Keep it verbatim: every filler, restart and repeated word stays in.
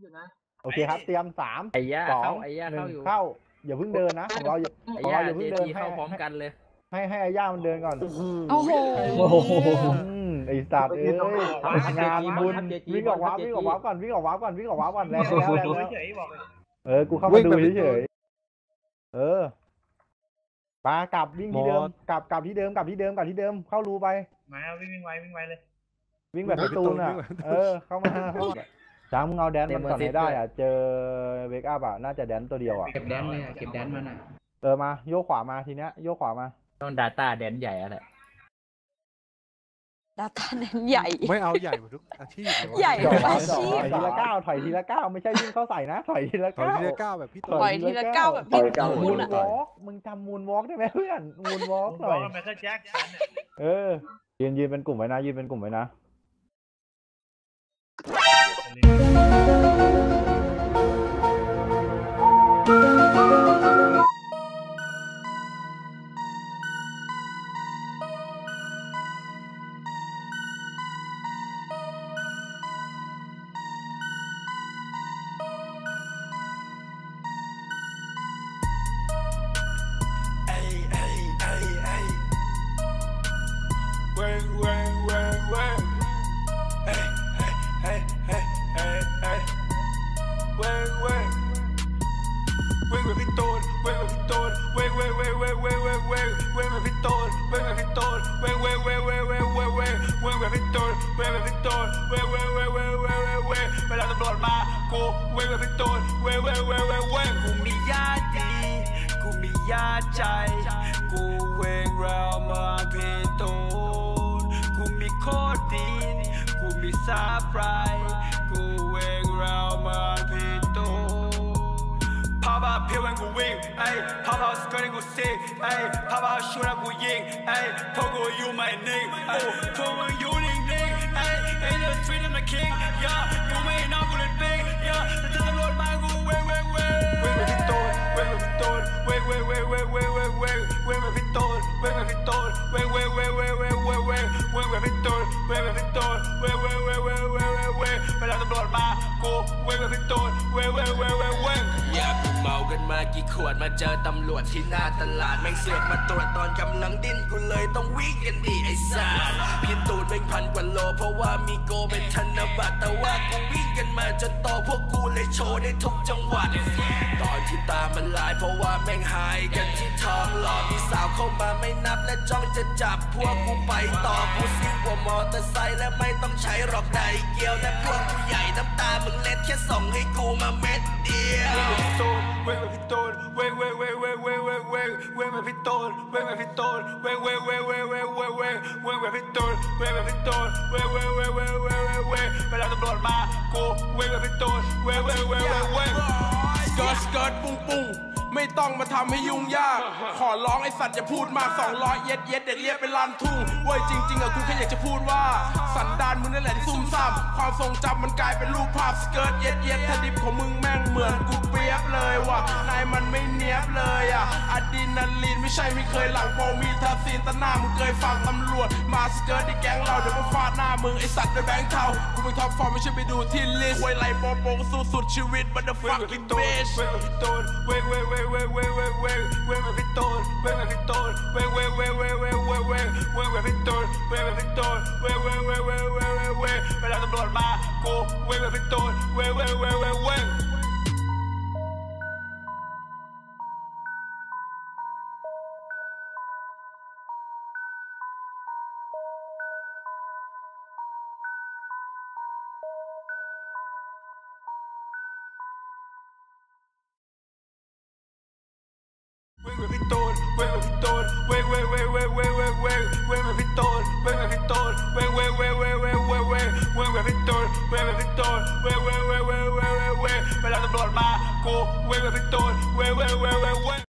โอเคครับเตรียมสามสองหนึ่งเข้าอย่าเพิ่งเดินนะของเราอย่าของเราอย่าเพิ่งเดินให้พร้อมกันเลยให้ให้อาย่ามันเดินก่อนโอ้โหไอ้สัตว์เอ้ยงานบุญวิ่งออกว้าวิ่งออกว้าก่อนวิ่งออกว้าก่อนวิ่งออกว้าก่อนแล้วแล้วแล้วเออกูเข้ามาดูเฉยเออปากลับวิ่งที่เดิมกลับกลับที่เดิมกลับที่เดิมกลับที่เดิมเข้ารูไปมาวิ่งวิ่งไววิ่งไวเลยวิ่งแบบพี่ตูนอ่ะเออเข้ามาจ้างมึงเอาแดนมันก่อนให้ได้อ่ะเจอเวกอัพอ่ะน่าจะแดนตัวเดียวอ่ะเก็บแดนเลยเก็บแดนมันอ่ะเออมาโยกขวามาทีเนี้ยโยกขวามาต้องดาต้าแดนใหญ่อะไรดาต้าแดนใหญ่ไม่เอาใหญ่หมดทุกอาชีพใหญ่ทุกอาชีพทีละก้าวถอยทีละก้าวไม่ใช่วิ่งเข้าใส่นะถอยทีละก้าวถอยทีละก้าวแบบพี่ถอยทีละก้าวแบบพี่มูนวอล์กมึงจำมูนวอล์กได้ไหมเพื่อนมูนวอล์กหน่อยเออยืนยืนเป็นกลุ่มไว้นะยืนเป็นกลุ่มไว้นะกี่ขวดมาเจอตำรวจที่หน้าตลาดแม่งเสือกมาตรวจตอนกำลังดิ้นกูเลยต้องวิ่งกันดีไอ้สัสพี่ตูนเป็นพันกว่าโลเพราะว่ามีโกเป็นธนบัตรแต่ว่ากูวิ่งกันมาจนโตพวกกูเลยโชว์ได้ทุกจังหวัดตอนที่ตามันลายเพราะว่าแม่งหายกันที่ท้องหล่อมีสาวเข้ามาไม่นับและจ้องจะจับพวกกูไปต่อกูซิ่งกว่ามอเตอร์ไซค์และไม่ต้องใช้หรอกไดเกี่ยวและพวกกูใหญ่น้ำตามึงเล็ดแค่ส่งให้กูมาเม็ดเดียวเว้ยพี่ตูนเว้ยเว้ยเว้ยเว้ยเว้ยเว้ยเว้ยเว้ยเว้ยพี่ตูนเว้ยเว้ยพี่ตูนเว้ยเว้ยเว้ยเว้ยเว้ยเว้ยเว้ยเว้ยเว้ยพี่ตูนเว้ยเว้ยพี่ตูนเว้ยเว้ยเว้ยเว้ยเว้ยเว้ยเว้ยเวลาตำรวจมากูเว้ยเว้ยพี่ตูนเว้ยเว้ยเว้ยเว้ยเว้ยสเกิร์ตสเกิร์ตปุ้งปุ้งไม่ต้องมาทำให้ยุ่งยากขอร้องไอสัตว์อย่าพูดมากสองร้อยเย็ดเย็ดเด็ดเรียกเป็นลานทุ่งเว้ยจริงๆอะกูแค่อยากจะพูดว่าสันดานมึงนั่นแหละที่ซุ่มซ่ามความทรงจำมันกลายเป็นรูปภาพสเกิร์ตเย็ดเย็ดถ้าดิบของมึงแม่งเหมือนกูเปียบเลยว่ะนายมันไม่เนี้ยบเลยอะอะดรีนาลีนไม่ใช่ไม่เคยหลังโปรมีทาซีนตาหน้ามึงเคยฟังตำรวจมาสเกิร์ตที่แก๊งเราเดี๋ยวมาฟาดหน้ามึงไอสัตว์ด้วยแบงค์เทากูเป็นท็อปฟอร์มไม่ใช่ไปดูที่ลิสต์ไว้ไล่โปโปสู้สุดชีวิตมันเดอะฟักกิ้งเบสเว้ยเว้ยเว้ยเว้ยเว้ยเว้ยเว้ยเว้ยเว้ยพี่ตูนเว้ยพี่ตูนเว้ยเว้ยเว้ยเว้ยเว้ยเว้ยเว้ยเว้ยพี่ตูนเว้ยพี่ตูนเว้ยเว้ยเว้ยเว้ยเว้ยเว้ยเว้ยเวลาตำรวจมากูเว้ยพี่ตูนเว้ยเว้ยเว้ยเว้ยเว้ยเว้ยพี่ตูนเว้ยพี่ตูนเว้ยเว้ยเว้ยเว้ยเว้ยเว้ยเว้ยเว้ยพี่ตูนเว้ยพี่ตูนเว้ยเว้ยเว้ยเว้ยเว้ยเว้ยเว้ยเว้ยพี่ตูนเว้ยพี่ตูนเว้ยเว้ยเว้ยเว้ยเว้ยเว้ยเวลาตำรวจมากูเว้ยพี่ตูนเว้ยเว้ยเว้ยเว้ย